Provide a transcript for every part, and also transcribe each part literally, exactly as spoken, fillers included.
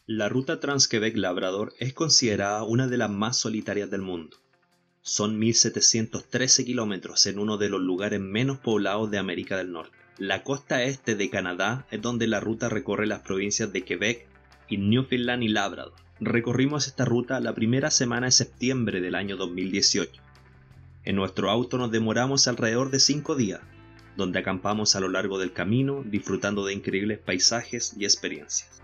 La ruta Trans-Quebec-Labrador es considerada una de las más solitarias del mundo. Son mil setecientos trece kilómetros en uno de los lugares menos poblados de América del Norte. La costa este de Canadá es donde la ruta recorre las provincias de Quebec y Newfoundland y Labrador. Recorrimos esta ruta la primera semana de septiembre del año dos mil dieciocho. En nuestro auto nos demoramos alrededor de cinco días, donde acampamos a lo largo del camino disfrutando de increíbles paisajes y experiencias.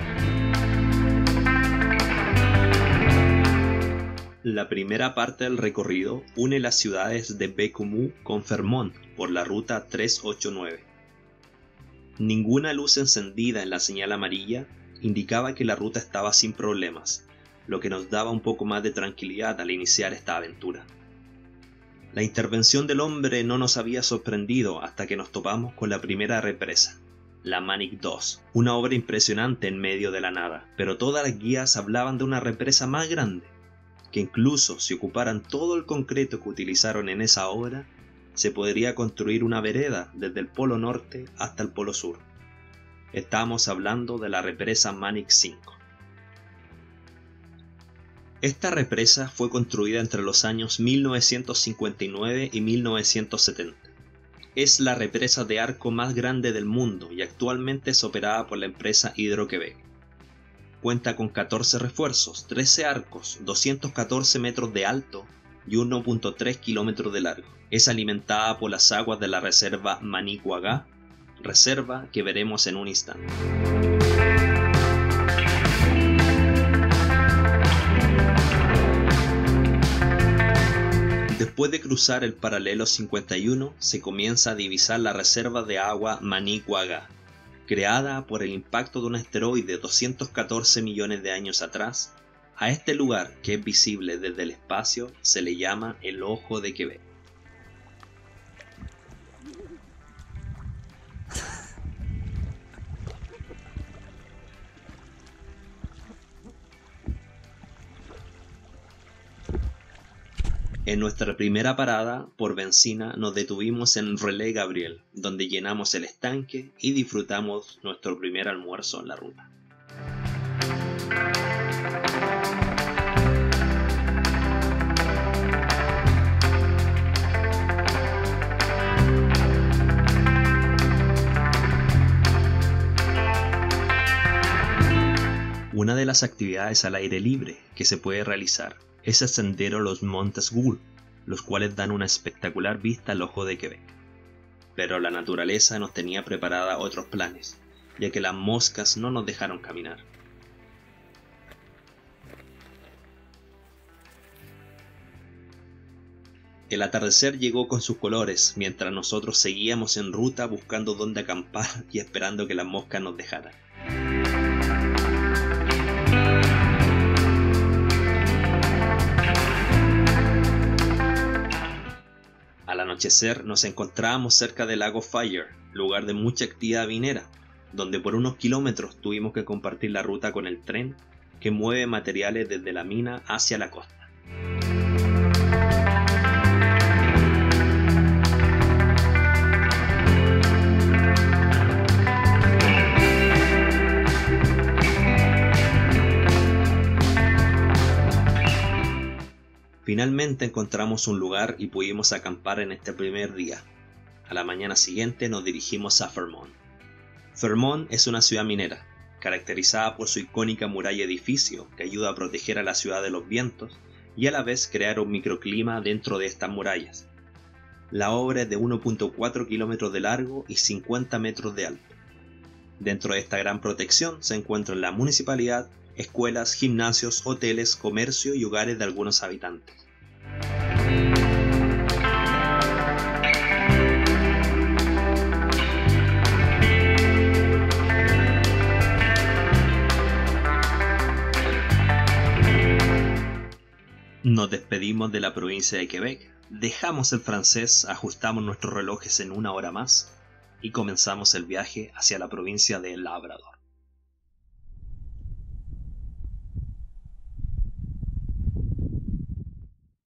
La primera parte del recorrido une las ciudades de Bécomo con Fermont por la ruta trescientos ochenta y nueve. Ninguna luz encendida en la señal amarilla indicaba que la ruta estaba sin problemas, lo que nos daba un poco más de tranquilidad al iniciar esta aventura. La intervención del hombre no nos había sorprendido hasta que nos topamos con la primera represa, la Manic dos, una obra impresionante en medio de la nada, pero todas las guías hablaban de una represa más grande, que incluso si ocuparan todo el concreto que utilizaron en esa obra, se podría construir una vereda desde el polo norte hasta el polo sur. Estamos hablando de la represa Manic cinco. Esta represa fue construida entre los años mil novecientos cincuenta y nueve y mil novecientos setenta. Es la represa de arco más grande del mundo y actualmente es operada por la empresa Hydro-Québec. Cuenta con catorce refuerzos, trece arcos, doscientos catorce metros de alto y uno punto tres kilómetros de largo. Es alimentada por las aguas de la reserva Manicouagan, reserva que veremos en un instante. Después de cruzar el paralelo cincuenta y uno, se comienza a divisar la reserva de agua Manicouagan, creada por el impacto de un asteroide doscientos catorce millones de años atrás. A este lugar, que es visible desde el espacio, se le llama el Ojo de Quebec. En nuestra primera parada por benzina nos detuvimos en Relais-Gabriel, donde llenamos el estanque y disfrutamos nuestro primer almuerzo en la ruta. Una de las actividades al aire libre que se puede realizar es ascender a los Montes Gould, los cuales dan una espectacular vista al Ojo de Quebec. Pero la naturaleza nos tenía preparada otros planes, ya que las moscas no nos dejaron caminar. El atardecer llegó con sus colores, mientras nosotros seguíamos en ruta buscando dónde acampar y esperando que las moscas nos dejaran. Al anochecer nos encontrábamos cerca del lago Fire, lugar de mucha actividad minera, donde por unos kilómetros tuvimos que compartir la ruta con el tren que mueve materiales desde la mina hacia la costa. Finalmente encontramos un lugar y pudimos acampar en este primer día. A la mañana siguiente nos dirigimos a Fermont. Fermont es una ciudad minera, caracterizada por su icónica muralla edificio que ayuda a proteger a la ciudad de los vientos y a la vez crear un microclima dentro de estas murallas. La obra es de uno punto cuatro kilómetros de largo y cincuenta metros de alto. Dentro de esta gran protección se encuentran la municipalidad, escuelas, gimnasios, hoteles, comercio y hogares de algunos habitantes. Nos despedimos de la provincia de Quebec, dejamos el francés, ajustamos nuestros relojes en una hora más y comenzamos el viaje hacia la provincia de Labrador.